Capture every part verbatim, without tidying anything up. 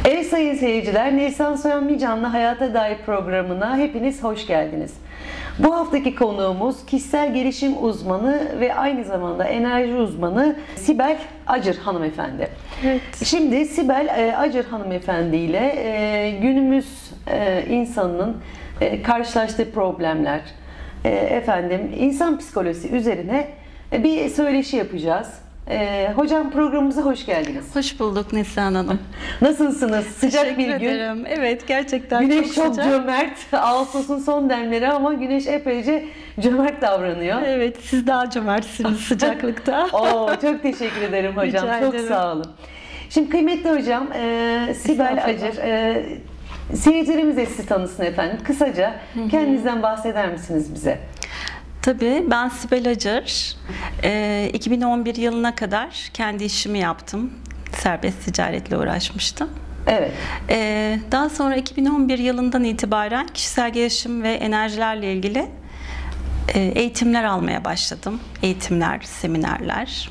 Evet sayın seyirciler, Nisan Soyan Mican'la Hayata Dair programına hepiniz hoş geldiniz. Bu haftaki konuğumuz kişisel gelişim uzmanı ve aynı zamanda enerji uzmanı Sibel Acar hanımefendi. Evet. Şimdi Sibel Acar hanımefendi ile günümüz insanının karşılaştığı problemler, efendim insan psikolojisi üzerine bir söyleşi yapacağız. Ee, hocam programımıza hoş geldiniz. Hoş bulduk Nisan Hanım. Nasılsınız? Sıcak Teşekkür bir gün. ederim. Evet, gerçekten güneş çok, çok sıcak. cömert. Ağustos'un son demleri ama güneş epeyce cömert davranıyor. Evet, siz daha cömertsiniz sıcaklıkta. Oo, çok teşekkür ederim hocam. Rica çok ederim. sağ olun. Şimdi kıymetli hocam, e, Sibel Acar, e, seyircilerimiz de sizi tanısın efendim. Kısaca hı hı. kendinizden bahseder misiniz bize? Tabii, ben Sibel Acar. E, iki bin on bir yılına kadar kendi işimi yaptım. Serbest ticaretle uğraşmıştım. Evet. E, daha sonra iki bin on bir yılından itibaren kişisel gelişim ve enerjilerle ilgili e, eğitimler almaya başladım. Eğitimler, seminerler.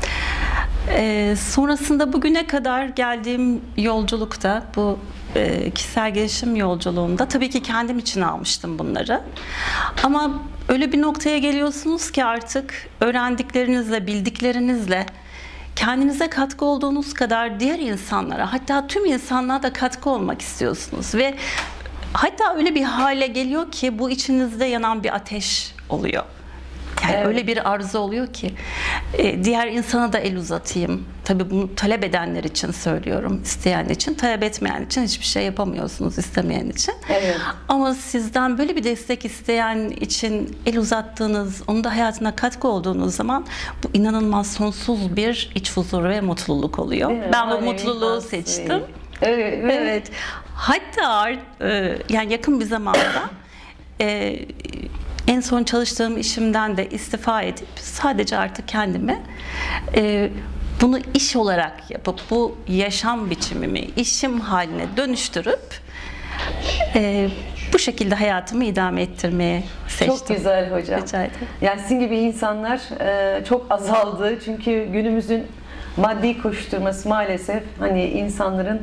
E, sonrasında bugüne kadar geldiğim yolculukta, bu e, kişisel gelişim yolculuğunda tabii ki kendim için almıştım bunları. Ama öyle bir noktaya geliyorsunuz ki artık öğrendiklerinizle, bildiklerinizle kendinize katkı olduğunuz kadar diğer insanlara, hatta tüm insanlığa da katkı olmak istiyorsunuz. Ve hatta öyle bir hale geliyor ki bu içinizde yanan bir ateş oluyor. Yani evet. öyle bir arzu oluyor ki e, diğer insana da el uzatayım. Tabii bunu talep edenler için söylüyorum, isteyen için, talep etmeyen için hiçbir şey yapamıyorsunuz, istemeyen için. Evet. Ama sizden böyle bir destek isteyen için el uzattığınız, onun da hayatına katkı olduğunuz zaman bu inanılmaz sonsuz bir iç huzur ve mutluluk oluyor. Ben bu mutluluğu seçtim. Evet. Evet. evet. Hatta e, yani yakın bir zamanda e, en son çalıştığım işimden de istifa edip sadece artık kendimi e, bunu iş olarak yapıp bu yaşam biçimimi işim haline dönüştürüp e, bu şekilde hayatımı idame ettirmeye seçtim. Çok güzel hocam. Rica ederim. Yani sizin gibi insanlar e, çok azaldı çünkü günümüzün maddi koşturması maalesef hani insanların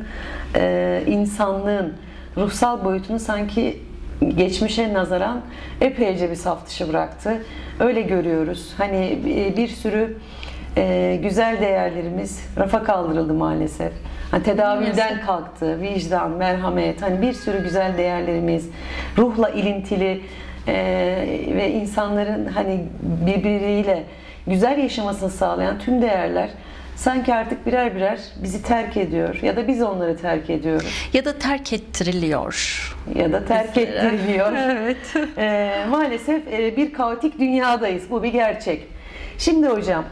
e, insanlığın ruhsal boyutunu sanki geçmişe nazaran epeyce bir saf dışı bıraktı. Öyle görüyoruz. Hani bir sürü e, güzel değerlerimiz rafa kaldırıldı maalesef. Hani tedavülden kalktı. Vicdan, merhamet, hani bir sürü güzel değerlerimiz, ruhla ilintili e, ve insanların hani birbiriyle güzel yaşamasını sağlayan tüm değerler sanki artık birer birer bizi terk ediyor ya da biz onları terk ediyoruz. Ya da terk ettiriliyor. Ya da terk Mesela. ettiriliyor. Evet. E, maalesef e, bir kaotik dünyadayız. Bu bir gerçek. Şimdi hocam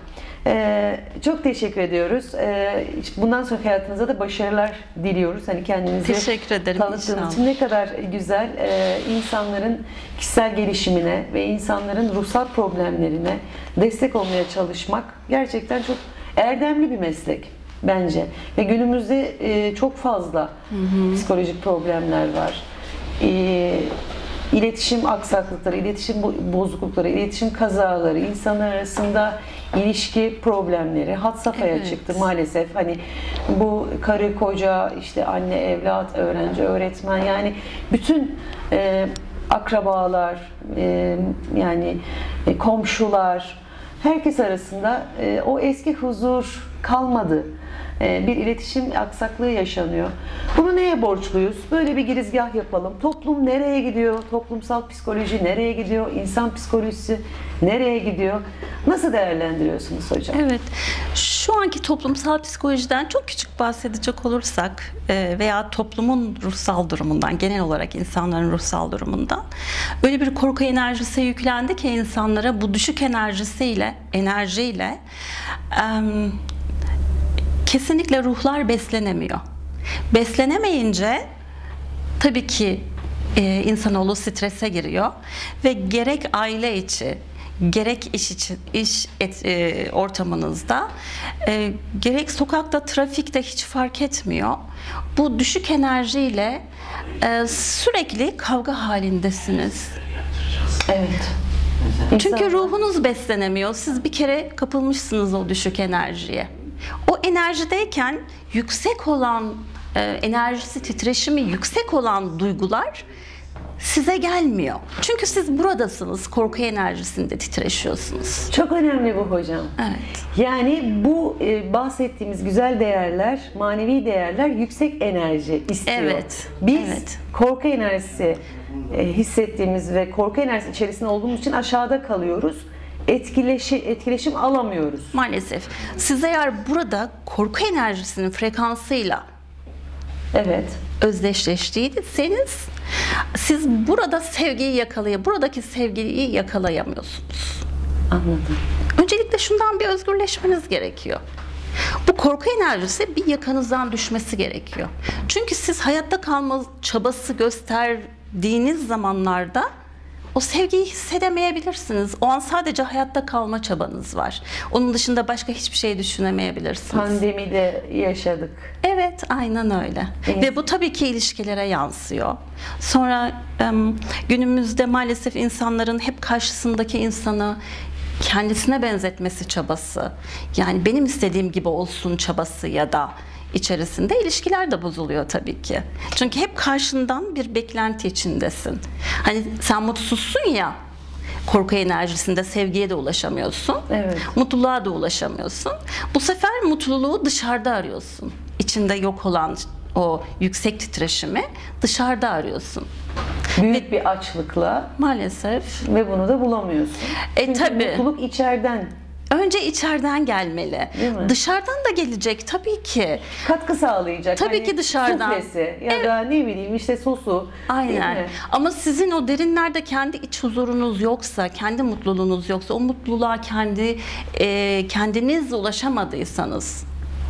e, çok teşekkür ediyoruz. E, bundan sonra hayatınızda da başarılar diliyoruz. Hani kendinizi teşekkür ederim. tanıttığınız için ne kadar güzel e, insanların kişisel gelişimine ve insanların ruhsal problemlerine destek olmaya çalışmak gerçekten çok erdemli bir meslek bence. Ve günümüzde e, çok fazla hı hı. psikolojik problemler var. E, iletişim aksaklıkları, iletişim bozuklukları, iletişim kazaları, insanlar arasında ilişki problemleri had safhaya evet. çıktı maalesef. Hani bu karı koca, işte anne evlat, öğrenci öğretmen, yani bütün e, akrabalar, e, yani e, komşular, herkes arasında e, o eski huzur kalmadı. E, bir iletişim aksaklığı yaşanıyor. Bunu neye borçluyuz? Böyle bir girizgah yapalım. Toplum nereye gidiyor? Toplumsal psikoloji nereye gidiyor? İnsan psikolojisi nereye gidiyor? Nasıl değerlendiriyorsunuz hocam? Evet. Şu anki toplumsal psikolojiden çok küçük bahsedecek olursak veya toplumun ruhsal durumundan, genel olarak insanların ruhsal durumundan öyle bir korku enerjisi yüklendi ki insanlara, bu düşük enerjisiyle, enerjiyle em, kesinlikle ruhlar beslenemiyor. Beslenemeyince tabii ki e, insanoğlu strese giriyor ve gerek aile içi, gerek iş için, iş et, e, ortamınızda, e, gerek sokakta, trafikte hiç fark etmiyor. Bu düşük enerjiyle e, sürekli kavga halindesiniz. Evet. Çünkü ruhunuz beslenemiyor. Siz bir kere kapılmışsınız o düşük enerjiye. O enerjideyken yüksek olan e, enerjisi, titreşimi yüksek olan duygular size gelmiyor. Çünkü siz buradasınız, korku enerjisinde titreşiyorsunuz. Çok önemli bu hocam. Evet. Yani bu e, bahsettiğimiz güzel değerler, manevi değerler yüksek enerji istiyor. Evet. Biz Evet. korku enerjisi e, hissettiğimiz ve korku enerjisi içerisinde olduğumuz için aşağıda kalıyoruz. Etkileşi, etkileşim alamıyoruz. Maalesef. Siz eğer burada korku enerjisinin frekansıyla Evet. özdeşleştiyseniz siz burada sevgiyi yakalaya, buradaki sevgiyi yakalayamıyorsunuz. Anladım. Öncelikle şundan bir özgürleşmeniz gerekiyor. Bu korku enerjisi bir yakanızdan düşmesi gerekiyor. Çünkü siz hayatta kalma çabası gösterdiğiniz zamanlarda o sevgiyi hissedemeyebilirsiniz. O an sadece hayatta kalma çabanız var. Onun dışında başka hiçbir şey düşünemeyebilirsiniz. Pandemide yaşadık. Evet, aynen öyle. Evet. Ve bu tabii ki ilişkilere yansıyor. Sonra günümüzde maalesef insanların hep karşısındaki insanı kendisine benzetmesi çabası, yani benim istediğim gibi olsun çabası ya da içerisinde ilişkiler de bozuluyor tabii ki. Çünkü hep karşından bir beklenti içindesin. Hani sen mutsuzsun ya, korku enerjisinde sevgiye de ulaşamıyorsun. Evet. Mutluluğa da ulaşamıyorsun. Bu sefer mutluluğu dışarıda arıyorsun. İçinde yok olan o yüksek titreşimi dışarıda arıyorsun. Büyük bir açlıkla Maalesef. ve bunu da bulamıyorsun. E, Çünkü tabii. mutluluk içeriden. Önce içeriden gelmeli. Değil mi? Dışarıdan da gelecek tabii ki. Katkı sağlayacak. Tabii Hani ki dışarıdan. Suflesi ya da ne bileyim işte sosu. değil Aynen. mi? Ama sizin o derinlerde kendi iç huzurunuz yoksa, kendi mutluluğunuz yoksa, o mutluluğa kendi e, kendiniz ulaşamadıysanız,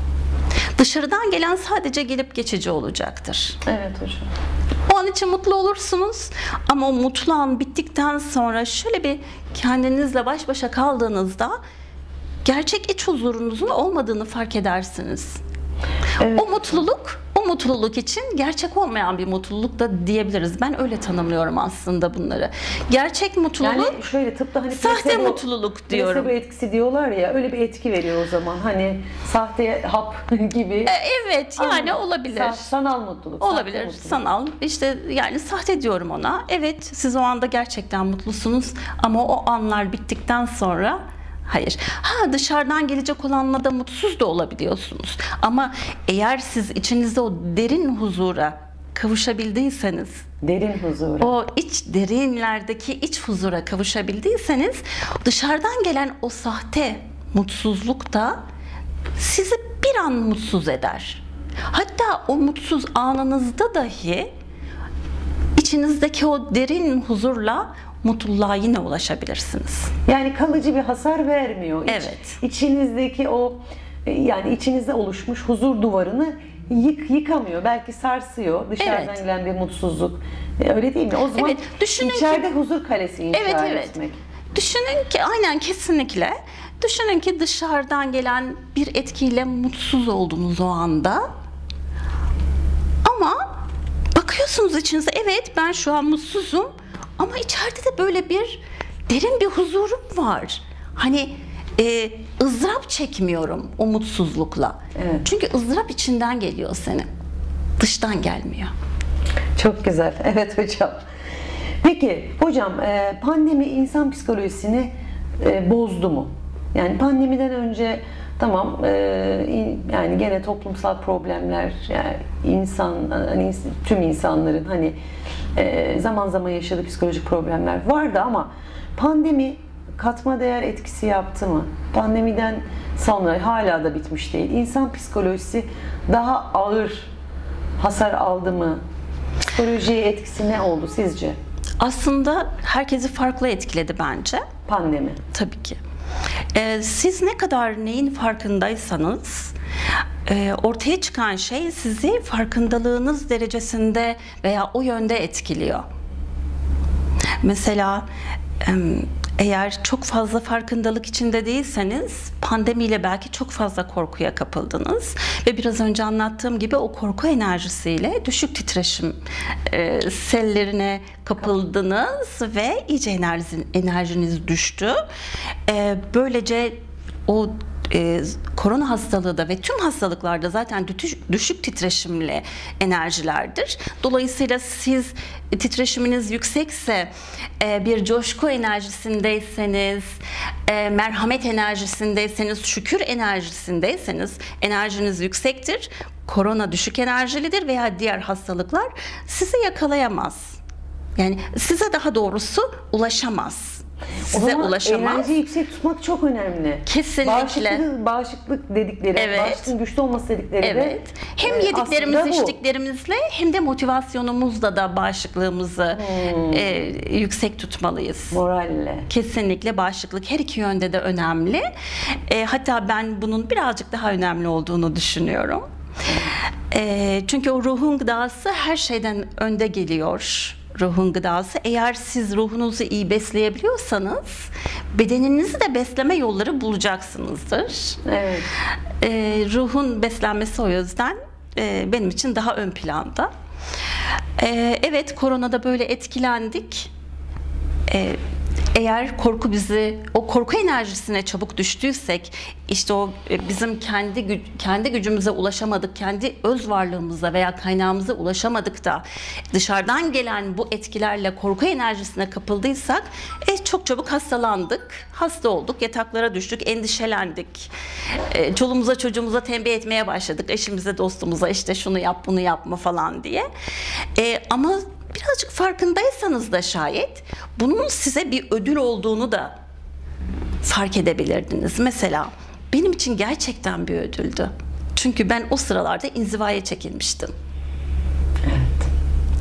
dışarıdan gelen sadece gelip geçici olacaktır. Evet hocam. O an için mutlu olursunuz ama o mutlu an bittikten sonra şöyle bir kendinizle baş başa kaldığınızda gerçek iç huzurunuzun olmadığını fark edersiniz. Evet. O mutluluk, o mutluluk için gerçek olmayan bir mutluluk da diyebiliriz. Ben öyle tanımlıyorum aslında bunları. Gerçek mutluluk, Yani şöyle tıpta hani sahte plasebo- mutluluk diyorum. Plasebo etkisi diyorlar ya, öyle bir etki veriyor o zaman. Hani sahte hap gibi. E, Evet, yani Ama olabilir. sa- sanal mutluluk. sahte Olabilir, mutluluk. sanal. İşte yani sahte diyorum ona. Evet, siz o anda gerçekten mutlusunuz ama o anlar bittikten sonra hayır. Ha, dışarıdan gelecek olanla da mutsuz da olabiliyorsunuz. Ama eğer siz içinizde o derin huzura kavuşabildiyseniz, Derin huzura. o iç derinlerdeki iç huzura kavuşabildiyseniz, dışarıdan gelen o sahte mutsuzluk da sizi bir an mutsuz eder. Hatta o mutsuz anınızda dahi içinizdeki o derin huzurla mutluluğa yine ulaşabilirsiniz. Yani kalıcı bir hasar vermiyor. İç- Evet. İçinizdeki o yani içinizde oluşmuş huzur duvarını yık, yıkamıyor. Belki sarsıyor. Dışarıdan Evet. gelen bir mutsuzluk. E, Öyle değil mi? O zaman Evet, düşünün ki- içeride huzur kalesi inşa Evet, evet. etmek. Düşünün ki aynen, kesinlikle. Düşünün ki dışarıdan gelen bir etkiyle mutsuz oldunuz o anda. Ama bakıyorsunuz içinize, evet ben şu an mutsuzum ama içeride de böyle bir derin bir huzurum var. Hani e, ızdırap çekmiyorum o mutsuzlukla. Evet. Çünkü ızdırap içinden geliyor senin. Dıştan gelmiyor. Çok güzel. Evet hocam. Peki hocam, e, pandemi insan psikolojisini e, bozdu mu? Yani pandemiden önce tamam, e, in- yani gene toplumsal problemler, yani insan hani tüm insanların hani e, zaman zaman yaşadığı psikolojik problemler vardı ama pandemi katma değer etkisi yaptı mı? Pandemiden sonra hala da bitmiş değil. İnsan psikolojisi daha ağır hasar aldı mı? Psikolojiye etkisi ne oldu sizce? Aslında herkesi farklı etkiledi bence. Pandemi. Tabii ki. Ee, siz ne kadar neyin farkındaysanız e, ortaya çıkan şey sizi farkındalığınız derecesinde veya o yönde etkiliyor. Mesela em, eğer çok fazla farkındalık içinde değilseniz, pandemiyle belki çok fazla korkuya kapıldınız ve biraz önce anlattığım gibi o korku enerjisiyle düşük titreşim e, sellerine kapıldınız ve iyice enerjiniz, enerjiniz düştü. E, böylece o e, korona hastalığı da ve tüm hastalıklarda zaten düşük, düşük titreşimli enerjilerdir. Dolayısıyla siz titreşiminiz yüksekse, bir coşku enerjisindeyseniz, merhamet enerjisindeyseniz, şükür enerjisindeyseniz enerjiniz yüksektir. Korona düşük enerjilidir veya diğer hastalıklar sizi yakalayamaz. Yani size daha doğrusu ulaşamaz. Size o zaman ulaşamaz. Enerjiyi yüksek tutmak çok önemli. Kesinlikle. Bağışıklık, bağışıklık dedikleri, evet. bağışıklığın güçlü olması dedikleri evet. de hem e, yediklerimiz, içtiklerimizle hem de motivasyonumuzla da bağışıklığımızı hmm. e, yüksek tutmalıyız. Moralle. Kesinlikle bağışıklık her iki yönde de önemli. E, hatta ben bunun birazcık daha önemli olduğunu düşünüyorum. E, çünkü o ruhun gıdası her şeyden önde geliyor. Ruhun gıdası. Eğer siz ruhunuzu iyi besleyebiliyorsanız bedeninizi de besleme yolları bulacaksınızdır. Evet. E, ruhun beslenmesi o yüzden e, benim için daha ön planda. E, evet, koronada böyle etkilendik. E, Eğer korku bizi, o korku enerjisine çabuk düştüysek, işte o bizim kendi gü kendi gücümüze ulaşamadık, kendi öz varlığımıza veya kaynağımıza ulaşamadık da dışarıdan gelen bu etkilerle korku enerjisine kapıldıysak, e, çok çabuk hastalandık, hasta olduk, yataklara düştük, endişelendik. E, çoluğumuza çocuğumuza tembih etmeye başladık, eşimize, dostumuza işte şunu yap, bunu yapma falan diye. E, ama birazcık farkındaysanız da şayet bunun size bir ödül olduğunu da fark edebilirdiniz. Mesela benim için gerçekten bir ödüldü. Çünkü ben o sıralarda inzivaya çekilmiştim. Evet.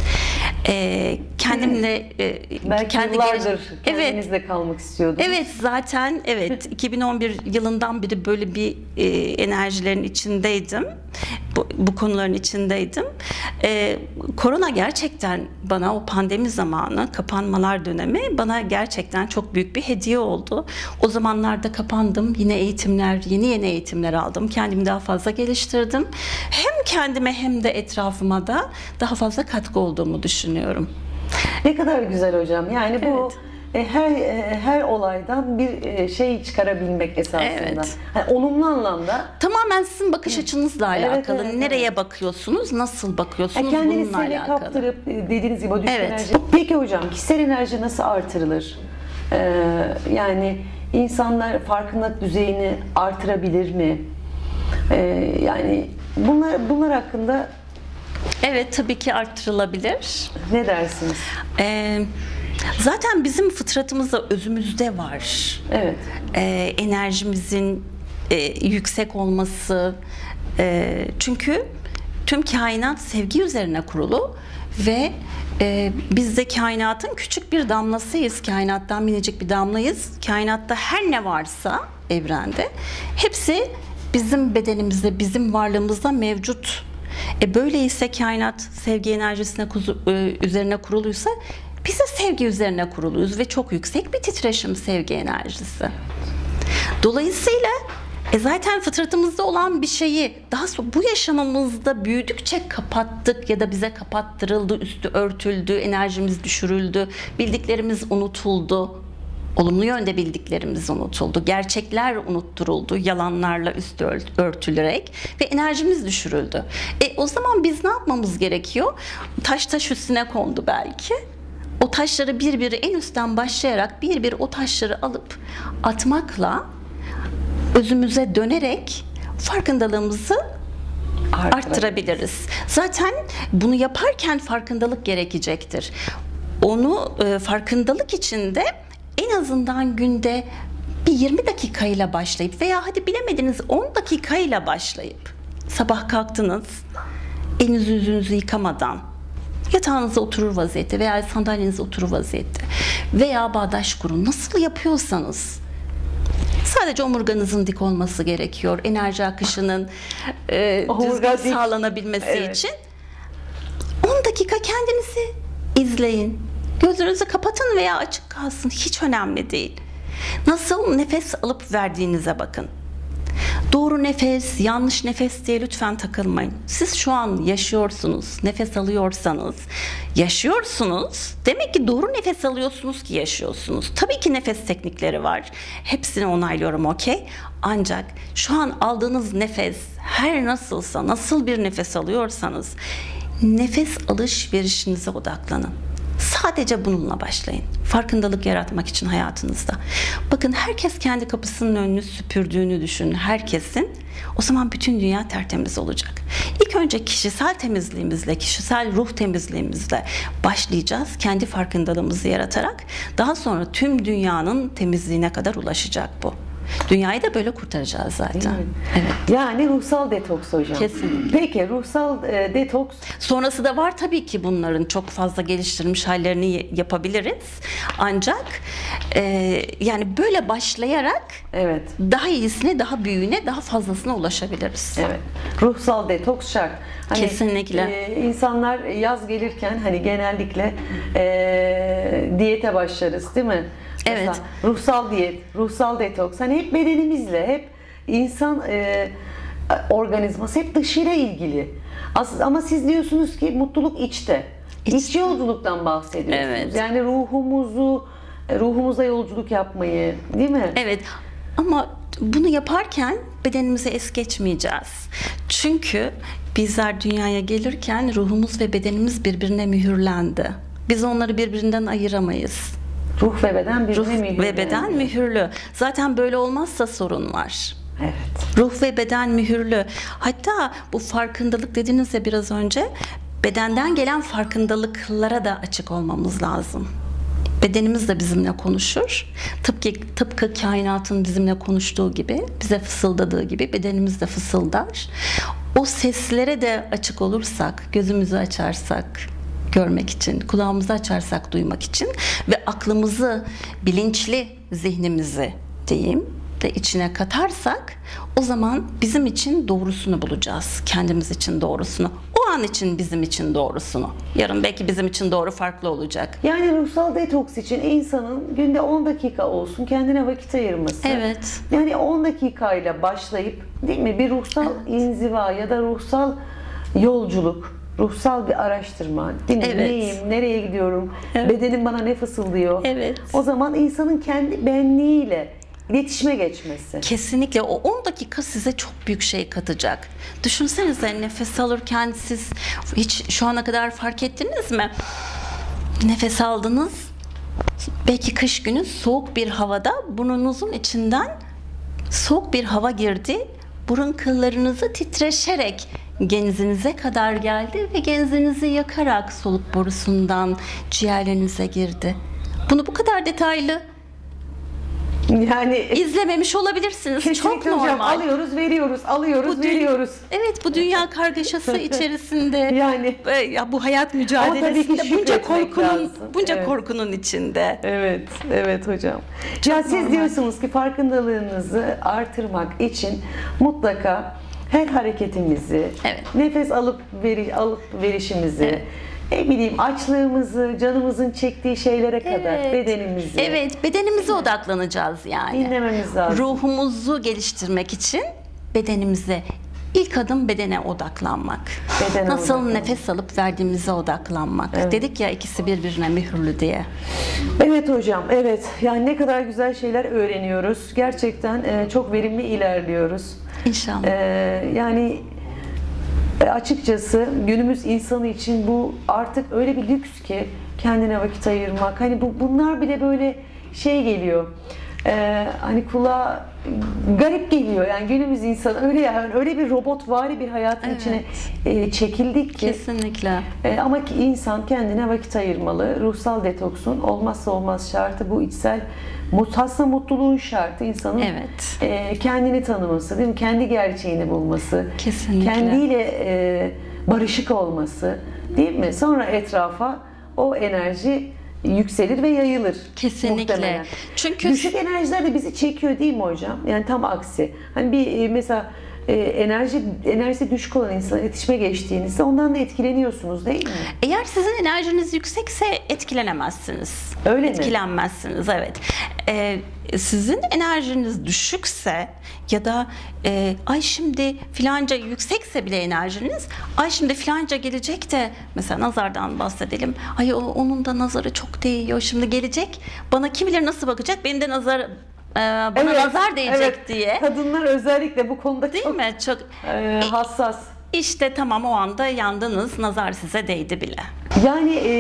Ee, kendimle e, belki kendi yıllardır kendinizle evet. kalmak istiyordunuz. Evet, zaten evet iki bin on bir yılından beri böyle bir e, enerjilerin içindeydim. Bu, bu konuların içindeydim. E, korona gerçekten bana, o pandemi zamanı, kapanmalar dönemi bana gerçekten çok büyük bir hediye oldu. O zamanlarda kapandım. Yine eğitimler, yeni yeni eğitimler aldım. Kendimi daha fazla geliştirdim. Hem kendime hem de etrafıma da daha fazla katkı olduğumu düşünüyorum. Ne kadar güzel hocam. Yani bu evet. her her olaydan bir şey çıkarabilmek esasında. Evet. Yani olumlu anlamda. Tamamen sizin bakış açınızla alakalı. Evet, evet, Nereye evet. bakıyorsunuz, nasıl bakıyorsunuz, yani bununla alakalı. Kendinizi kaptırıp dediğiniz gibi o düşük evet. enerji. Peki hocam, kişisel enerji nasıl artırılır? Ee, yani insanlar farkındalık düzeyini artırabilir mi? Ee, yani bunlar bunlar hakkında. Evet, tabii ki arttırılabilir. Ne dersiniz? Ee, zaten bizim fıtratımızda, özümüzde var. Evet. Ee, enerjimizin e, yüksek olması. E, çünkü tüm kainat sevgi üzerine kurulu ve e, biz de kainatın küçük bir damlasıyız. Kainattan minicik bir damlayız. Kainatta her ne varsa evrende hepsi bizim bedenimizde, bizim varlığımızda mevcut. E böyleyse kainat sevgi enerjisine kuzu, e, üzerine kuruluysa biz de sevgi üzerine kuruluyuz ve çok yüksek bir titreşim sevgi enerjisi. Dolayısıyla e zaten fıtratımızda olan bir şeyi daha sonra bu yaşamımızda büyüdükçe kapattık ya da bize kapattırıldı, üstü örtüldü, enerjimiz düşürüldü, bildiklerimiz unutuldu. Olumlu yönde bildiklerimiz unutuldu. Gerçekler unutturuldu. Yalanlarla üstü örtülerek ve enerjimiz düşürüldü. E o zaman biz ne yapmamız gerekiyor? Taş taş üstüne kondu belki. O taşları bir bir en üstten başlayarak bir bir o taşları alıp atmakla özümüze dönerek farkındalığımızı arttırabiliriz. Zaten bunu yaparken farkındalık gerekecektir. Onu e, farkındalık içinde en azından günde bir yirmi dakikayla başlayıp veya hadi bilemediniz on dakikayla başlayıp sabah kalktınız, elinizi yüzünüzü yıkamadan yatağınıza oturur vaziyette veya sandalyenize oturur vaziyette veya bağdaş kurun, nasıl yapıyorsanız sadece omurganızın dik olması gerekiyor. Enerji akışının e, düzgün sağlanabilmesi evet. için on dakika kendinizi izleyin. Gözlerinizi kapatın veya açık kalsın. Hiç önemli değil. Nasıl nefes alıp verdiğinize bakın. Doğru nefes, yanlış nefes diye lütfen takılmayın. Siz şu an yaşıyorsunuz, nefes alıyorsanız, yaşıyorsunuz. Demek ki doğru nefes alıyorsunuz ki yaşıyorsunuz. Tabii ki nefes teknikleri var. Hepsini onaylıyorum, okey. Ancak şu an aldığınız nefes her nasılsa, nasıl bir nefes alıyorsanız, nefes alışverişinize odaklanın. Sadece bununla başlayın. Farkındalık yaratmak için hayatınızda. Bakın, herkes kendi kapısının önünü süpürdüğünü düşünün. Herkesin. O zaman bütün dünya tertemiz olacak. İlk önce kişisel temizliğimizle, kişisel ruh temizliğimizle başlayacağız. Kendi farkındalığımızı yaratarak. Daha sonra tüm dünyanın temizliğine kadar ulaşacak bu. Dünyayı da böyle kurtaracağız zaten. Evet. Yani ruhsal detoks hocam. Kesinlikle. Peki ruhsal e, detoks. Sonrası da var tabii ki, bunların çok fazla geliştirilmiş hallerini yapabiliriz. Ancak e, yani böyle başlayarak Evet. daha iyisine, daha büyüğüne, daha fazlasına ulaşabiliriz. Evet. Ruhsal detoks şart. Hani, Kesinlikle. E, insanlar yaz gelirken hani genellikle e, diyete başlarız, değil mi? Evet. Mesela ruhsal diyet, ruhsal detoks. Hani hep bedenimizle, hep insan e, organizması hep dışıyla ilgili. As ama siz diyorsunuz ki mutluluk içte. İç, İç yolculuktan bahsediyorsunuz. Evet. Yani ruhumuzu, ruhumuza yolculuk yapmayı, değil mi? Evet. Ama bunu yaparken bedenimizi es geçmeyeceğiz. Çünkü bizler dünyaya gelirken ruhumuz ve bedenimiz birbirine mühürlendi. Biz onları birbirinden ayıramayız. Ruh ve beden birbirine Ruh mühürlü. ve beden mühürlü. Zaten böyle olmazsa sorun var. Evet. Ruh ve beden mühürlü. Hatta bu farkındalık dediniz ya biraz önce, bedenden gelen farkındalıklara da açık olmamız lazım. Bedenimiz de bizimle konuşur. Tıpkı, tıpkı kainatın bizimle konuştuğu gibi, bize fısıldadığı gibi bedenimiz de fısıldar. O seslere de açık olursak, gözümüzü açarsak görmek için, kulağımızı açarsak duymak için ve aklımızı, bilinçli zihnimizi diyeyim de içine katarsak, o zaman bizim için doğrusunu bulacağız. Kendimiz için doğrusunu. O an için bizim için doğrusunu. Yarın belki bizim için doğru farklı olacak. Yani ruhsal detoks için insanın günde on dakika olsun kendine vakit ayırması. Evet. Yani on dakikayla başlayıp, değil mi, bir ruhsal Evet. inziva ya da ruhsal yolculuk, ruhsal bir araştırma. Değil mi? Evet. Neyim, nereye gidiyorum, Evet. bedenim bana ne fısıldıyor. Evet. O zaman insanın kendi benliğiyle iletişime geçmesi. Kesinlikle o on dakika size çok büyük şey katacak. Düşünsenize, nefes alırken siz hiç şu ana kadar fark ettiniz mi? Nefes aldınız. Belki kış günü soğuk bir havada burnunuzun içinden soğuk bir hava girdi. Burun kıllarınızı titreşerek genzinize kadar geldi ve genzinizi yakarak soluk borusundan ciğerlerinize girdi. Bunu bu kadar detaylı Yani İzlememiş olabilirsiniz. Çok kesinlikle hocam, normal. alıyoruz, veriyoruz, alıyoruz, Bu dü- veriyoruz. Evet, bu dünya kargaşası içerisinde, Yani. e, ya bu hayat tabii ki mücadelesinde bunca şükretmek korkunun, lazım. bunca Evet. korkunun içinde. Evet, evet hocam. Ya siz normal. diyorsunuz ki farkındalığınızı artırmak için mutlaka her hareketimizi, Evet. nefes alıp veri, alıp verişimizi, Evet. ne bileyim açlığımızı, canımızın çektiği şeylere kadar Evet. bedenimizi Evet, bedenimize odaklanacağız yani. dinlememiz lazım. Ruhumuzu geliştirmek için bedenimize, ilk adım bedene odaklanmak. Bedene Nasıl odaklanmak. nefes alıp verdiğimize odaklanmak. Evet. Dedik ya, ikisi birbirine mühürlü diye. Evet hocam, evet. Yani ne kadar güzel şeyler öğreniyoruz. Gerçekten e, çok verimli ilerliyoruz. İnşallah. E, yani e, açıkçası günümüz insanı için bu artık öyle bir lüks ki kendine vakit ayırmak. Hani bu bunlar bile böyle şey geliyor. E, hani kulağa garip geliyor. Yani günümüz insanı öyle yani öyle bir robotvari bir hayatın Evet. içine e, çekildik ki. Kesinlikle. E, ama ki insan kendine vakit ayırmalı. Ruhsal detoksun olmazsa olmaz şartı bu, içsel mut, aslında mutluluğun şartı insanın Evet. e, kendini tanıması, değil mi? Kendi gerçeğini bulması, Kesinlikle. kendiyle e, barışık olması, değil mi? Sonra etrafa o enerji yükselir ve yayılır. Kesinlikle. Muhtemelen. Çünkü Düşük enerjiler de bizi çekiyor, değil mi hocam? Yani tam aksi. Hani bir e, mesela e, enerji enerjisi düşük olan insanla iletişime geçtiğinizde ondan da etkileniyorsunuz değil mi? Eğer sizin enerjiniz yüksekse etkilenemezsiniz. Öyle mi? Etkilenmezsiniz, evet. Ee, sizin enerjiniz düşükse ya da e, ay şimdi filanca yüksekse bile enerjiniz, ay şimdi filanca gelecek de, mesela nazardan bahsedelim. Ay o, onun da nazarı çok değiyor, şimdi gelecek. Bana kim bilir nasıl bakacak? Benim de nazar e, bana Evet, nazar değecek evet. diye. Kadınlar özellikle bu konuda Değil çok mi? Çok e, hassas. İşte tamam, o anda yandınız, nazar size değdi bile. Yani e,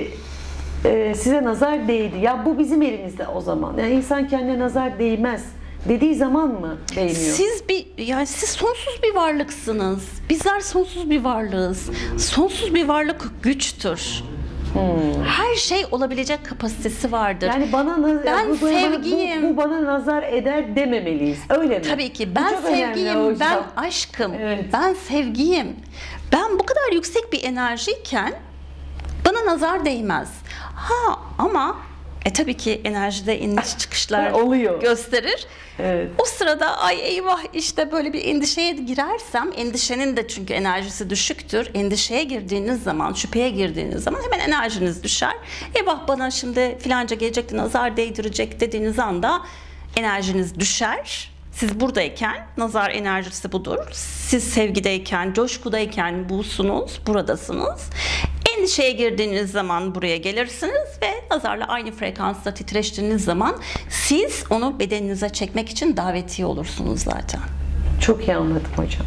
e, size nazar değdi. Ya bu bizim elimizde o zaman. Yani insan kendine nazar değmez dediği zaman mı değmiyor? Siz bir yani siz sonsuz bir varlıksınız. Bizler sonsuz bir varlığız. Sonsuz bir varlık güçtür. Hmm. Her şey olabilecek kapasitesi vardır. Yani bana naz- ben bu, sevgiyim. Bu, bu bana nazar eder dememeliyiz. Öyle mi? Tabii ki. Bu Ben çok önemli sevgiyim, hocam. ben aşkım, Evet. ben sevgiyim. Ben bu kadar yüksek bir enerjiyken bana nazar değmez. Ha ama e tabii ki enerjide iniş çıkışlar oluyor. gösterir. Evet. O sırada ay eyvah işte böyle bir endişeye girersem, endişenin de çünkü enerjisi düşüktür. Endişeye girdiğiniz zaman, şüpheye girdiğiniz zaman hemen enerjiniz düşer. Eyvah bana şimdi filanca gelecekti, nazar değdirecek dediğiniz anda enerjiniz düşer. Siz buradayken nazar enerjisi budur. Siz sevgideyken, coşkudayken busunuz, buradasınız. Endişeye girdiğiniz zaman buraya gelirsiniz ve nazarla aynı frekansta titreştiğiniz zaman siz onu bedeninize çekmek için davetiye olursunuz zaten. Çok iyi anladım hocam.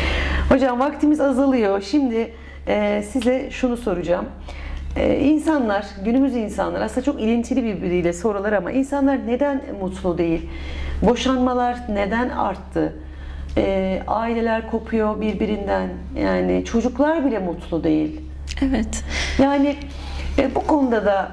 Hocam vaktimiz azalıyor. Şimdi e, size şunu soracağım. E, insanlar, günümüz insanlar aslında çok ilintili birbiriyle sorular ama insanlar neden mutlu değil? Boşanmalar neden arttı? E, aileler kopuyor birbirinden. Yani çocuklar bile mutlu değil. Evet. Yani e, bu konuda da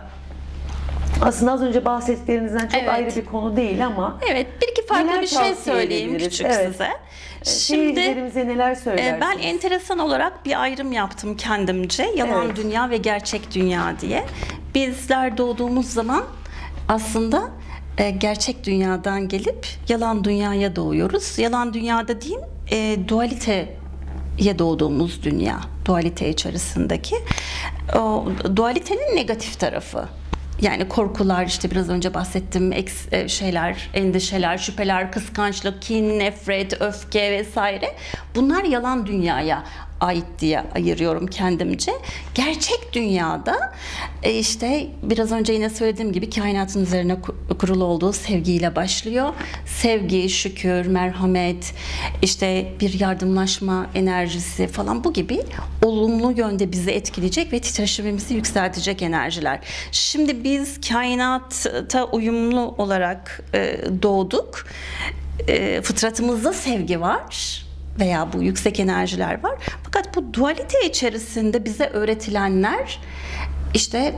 aslında az önce bahsettiklerinizden çok Evet. ayrı bir konu değil ama Evet, bir iki farklı neler bir şey tavsiye söyleyeyim edebiliriz? küçük Evet. size. Şimdi seyircilerimize neler söylersiniz? E, Ben enteresan olarak bir ayrım yaptım kendimce. Yalan Evet. dünya ve gerçek dünya diye. Bizler doğduğumuz zaman aslında e, gerçek dünyadan gelip yalan dünyaya doğuyoruz. Yalan dünyada diyeyim, e, dualiteye doğduğumuz dünya. Dualite içerisindeki. O, dualitenin negatif tarafı. Yani korkular, işte biraz önce bahsettiğim eks, e, şeyler, endişeler, şüpheler, kıskançlık, kin, nefret, öfke vesaire. Bunlar yalan dünyaya ait diye ayırıyorum kendimce. Gerçek dünyada e, işte biraz önce yine söylediğim gibi kainatın üzerine kurulu olduğu sevgiyle başlıyor. Sevgi, şükür, merhamet, işte bir yardımlaşma enerjisi falan, bu gibi olumlu yönde bizi etkileyecek ve titreşimimizi yükseltecek enerjiler. Şimdi biz kainata uyumlu olarak e, doğduk. E, fıtratımızda sevgi var veya bu yüksek enerjiler var. Fakat bu dualite içerisinde bize öğretilenler işte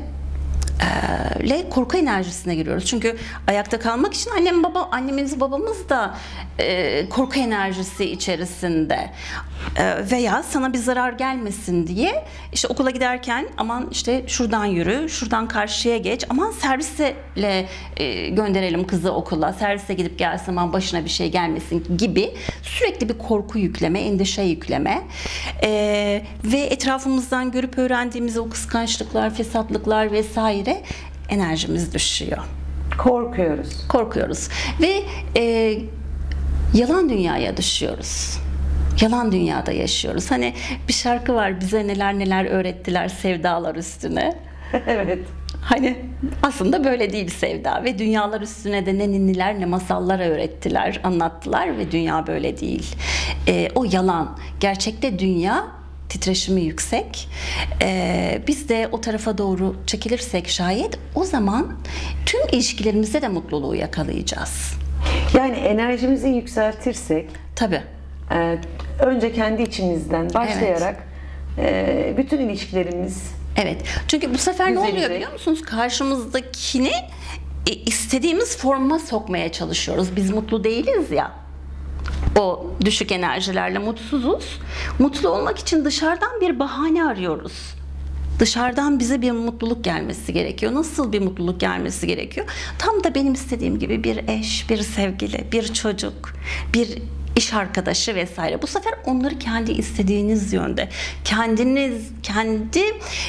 ile korku enerjisine giriyoruz. Çünkü ayakta kalmak için annem baba annemiz babamız da e, korku enerjisi içerisinde e, veya sana bir zarar gelmesin diye işte okula giderken aman işte şuradan yürü, şuradan karşıya geç, aman servisle e, gönderelim kızı okula, servisle gidip gelsin, aman başına bir şey gelmesin gibi sürekli bir korku yükleme, endişe yükleme e, ve etrafımızdan görüp öğrendiğimiz o kıskançlıklar, fesatlıklar vesaire enerjimiz düşüyor. Korkuyoruz. Korkuyoruz ve e, yalan dünyaya düşüyoruz. Yalan dünyada yaşıyoruz. Hani bir şarkı var, bize neler neler öğrettiler sevdalar üstüne. Evet. Hani aslında böyle değil sevda ve dünyalar üstüne de ne ninniler ne masallar öğrettiler, anlattılar ve dünya böyle değil. E, o yalan. Gerçekte dünya titreşimi yüksek. Ee, biz de o tarafa doğru çekilirsek şayet, o zaman tüm ilişkilerimizde de mutluluğu yakalayacağız. Yani enerjimizi yükseltirsek, Tabii. e, önce kendi içimizden başlayarak e, bütün ilişkilerimiz Evet. Çünkü bu sefer ne oluyor biliyor musunuz? Karşımızdakini e, istediğimiz forma sokmaya çalışıyoruz. Biz mutlu değiliz ya. O düşük enerjilerle mutsuzuz. Mutlu olmak için dışarıdan bir bahane arıyoruz. Dışarıdan bize bir mutluluk gelmesi gerekiyor. Nasıl bir mutluluk gelmesi gerekiyor? Tam da benim istediğim gibi bir eş, bir sevgili, bir çocuk, bir iş arkadaşı vesaire. Bu sefer onları kendi istediğiniz yönde, kendiniz, kendi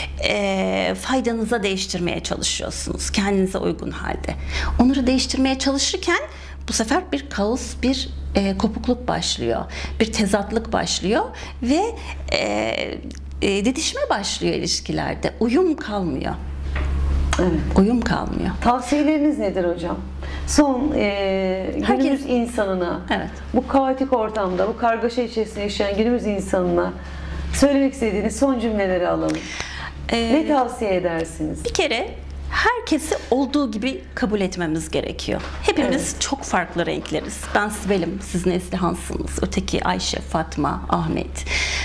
e, faydanıza değiştirmeye çalışıyorsunuz. Kendinize uygun halde. Onları değiştirmeye çalışırken bu sefer bir kaos, bir e, kopukluk başlıyor. Bir tezatlık başlıyor ve e, e, didişme başlıyor ilişkilerde. Uyum kalmıyor. Evet. Uyum kalmıyor. Tavsiyeleriniz nedir hocam? Son e, günümüz Herkes, insanına, evet. bu kaotik ortamda, bu kargaşa içerisinde yaşayan günümüz insanına söylemek istediğiniz son cümleleri alalım. Ee, ne tavsiye edersiniz? Bir kere herkesi olduğu gibi kabul etmemiz gerekiyor. Hepimiz evet. çok farklı renkleriz. Ben Sibel'im, siz Neslihan'sınız, öteki Ayşe, Fatma, Ahmet.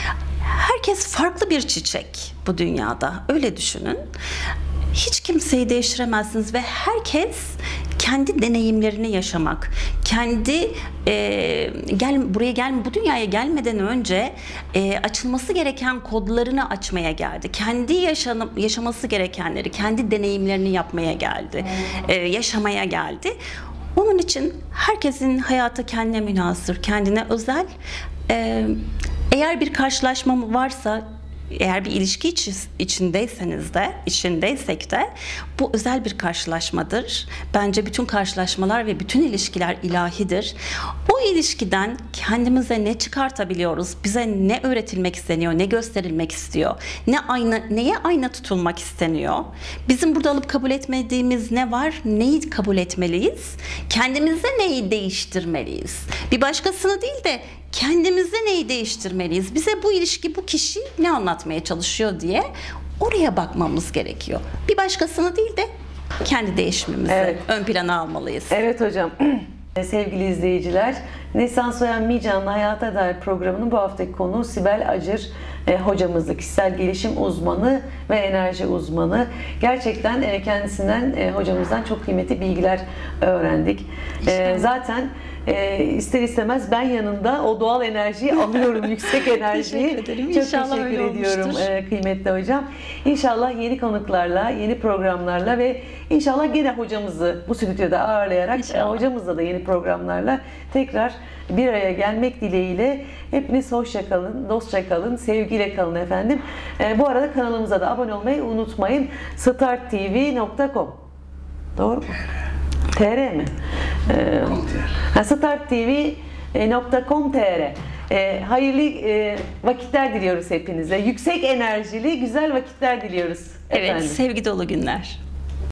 Herkes farklı bir çiçek bu dünyada. Öyle düşünün. Hiç kimseyi değiştiremezsiniz ve herkes kendi deneyimlerini yaşamak, kendi e, gel buraya gel bu dünyaya gelmeden önce e, açılması gereken kodlarını açmaya geldi. Kendi yaşanı, yaşaması gerekenleri, kendi deneyimlerini yapmaya geldi, e, yaşamaya geldi. Onun için herkesin hayatı kendine münhasır, kendine özel. E, eğer bir karşılaşma varsa, eğer bir ilişki içindeyseniz de, içindeysek de bu özel bir karşılaşmadır. Bence bütün karşılaşmalar ve bütün ilişkiler ilahidir. O ilişkiden kendimize ne çıkartabiliyoruz? Bize ne öğretilmek isteniyor? Ne gösterilmek istiyor? Ne ayna, neye ayna tutulmak isteniyor? Bizim burada alıp kabul etmediğimiz ne var? Neyi kabul etmeliyiz? Kendimizde neyi değiştirmeliyiz? Bir başkasını değil de kendimizde neyi değiştirmeliyiz? Bize bu ilişki, bu kişi ne anlatmaya çalışıyor diye oraya bakmamız gerekiyor. Bir başkasını değil de kendi değişimimizi evet. ön plana almalıyız. Evet hocam. Sevgili izleyiciler, Neslihan Soyan Mican'ın Hayata Dair programının bu haftaki konuğu Sibel Acır e, hocamızdı. Kişisel gelişim uzmanı ve enerji uzmanı. Gerçekten e, kendisinden, e, hocamızdan çok kıymetli bilgiler öğrendik. E, zaten e, ister istemez ben yanında o doğal enerjiyi alıyorum, yüksek enerjiyi. Teşekkür ederim. Çok İnşallah teşekkür öyle ediyorum e, kıymetli hocam. İnşallah yeni konuklarla, yeni programlarla ve inşallah gene hocamızı bu stüdyoda ağırlayarak e, hocamızla da yeni programlarla tekrar bir araya gelmek dileğiyle hepiniz hoşça kalın, dostça kalın, sevgiyle kalın efendim. E, bu arada kanalımıza da abone olmayı unutmayın. start t v nokta com Doğru mu? T R mi? Ee, start t v nokta com nokta t r E, hayırlı e, vakitler diliyoruz hepinize. Yüksek enerjili, güzel vakitler diliyoruz efendim. Evet, sevgi dolu günler.